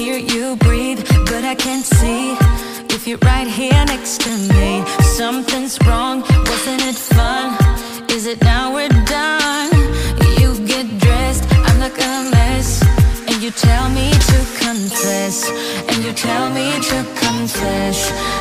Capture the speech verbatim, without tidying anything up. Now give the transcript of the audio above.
hear you breathe, but I can't see if you're right here next to me. Something's wrong, wasn't it fun? Is it now we're done? You get dressed, I look a mess, and you tell me to confess, and you tell me to confess.